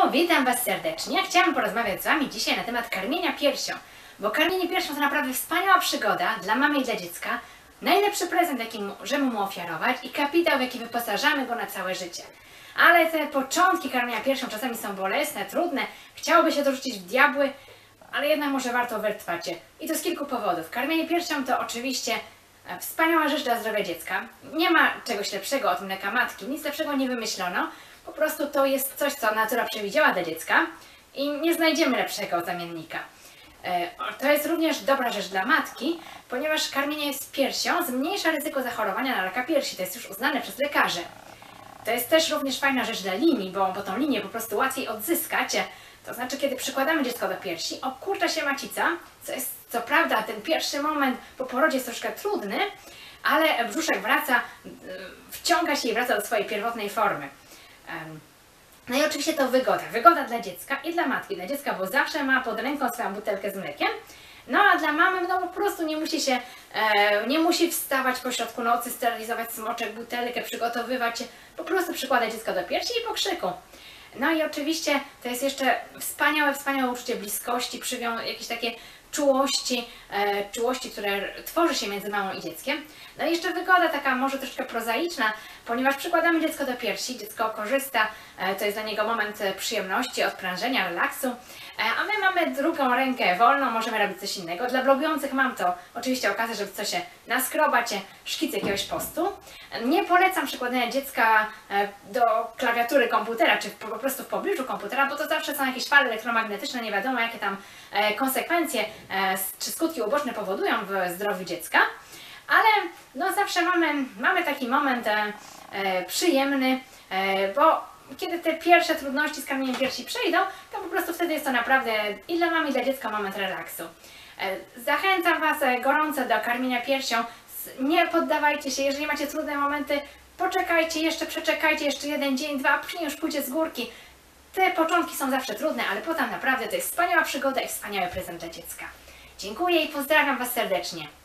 witam Was serdecznie. Chciałam porozmawiać z Wami dzisiaj na temat karmienia piersią, bo karmienie piersią to naprawdę wspaniała przygoda dla mamy i dla dziecka, najlepszy prezent, jaki możemy mu ofiarować i kapitał, w jaki wyposażamy go na całe życie. Ale te początki karmienia piersią czasami są bolesne, trudne, chciałoby się dorzucić w diabły, ale jednak może warto wytrwać. I to z kilku powodów. Karmienie piersią to oczywiście wspaniała rzecz dla zdrowia dziecka. Nie ma czegoś lepszego od mleka matki, nic lepszego nie wymyślono. Po prostu to jest coś, co natura przewidziała dla dziecka i nie znajdziemy lepszego zamiennika. To jest również dobra rzecz dla matki, ponieważ karmienie z piersią zmniejsza ryzyko zachorowania na raka piersi. To jest już uznane przez lekarzy. To jest też również fajna rzecz dla linii, bo tą linię po prostu łatwiej odzyskać. To znaczy, kiedy przykładamy dziecko do piersi, obkurcza się macica, co jest, co prawda, ten pierwszy moment po porodzie jest troszkę trudny, ale brzuszek wraca, wciąga się i wraca do swojej pierwotnej formy. No i oczywiście to wygoda. Wygoda dla dziecka i dla matki. Dla dziecka, bo zawsze ma pod ręką swoją butelkę z mlekiem. No a dla mamy, no po prostu nie musi wstawać po środku nocy, sterylizować smoczek, butelkę, przygotowywać, po prostu przykładać dziecko do piersi i pokrzyku. No i oczywiście to jest jeszcze wspaniałe uczucie bliskości, jakieś takie czułości, które tworzy się między mamą i dzieckiem. No i jeszcze wygoda taka może troszkę prozaiczna, ponieważ przykładamy dziecko do piersi, dziecko korzysta, to jest dla niego moment przyjemności, odprężenia, relaksu, a my mamy drugą rękę wolną, możemy robić coś innego. Dla blogujących mam to oczywiście okazję, żeby coś się naskrobać, szkic jakiegoś postu. Nie polecam przykładania dziecka do klawiatury komputera, czy po prostu w pobliżu komputera, bo to zawsze są jakieś fale elektromagnetyczne, nie wiadomo jakie tam konsekwencje czy skutki uboczne powodują w zdrowiu dziecka. Ale no zawsze mamy taki moment przyjemny, bo kiedy te pierwsze trudności z karmieniem piersi przejdą, to po prostu wtedy jest to naprawdę i dla mamy, i dla dziecka moment relaksu. Zachęcam Was gorąco do karmienia piersią. Nie poddawajcie się, jeżeli macie trudne momenty, poczekajcie, przeczekajcie jeszcze jeden dzień, dwa, później już pójdzie z górki. Te początki są zawsze trudne, ale potem naprawdę to jest wspaniała przygoda i wspaniały prezent dla dziecka. Dziękuję i pozdrawiam Was serdecznie.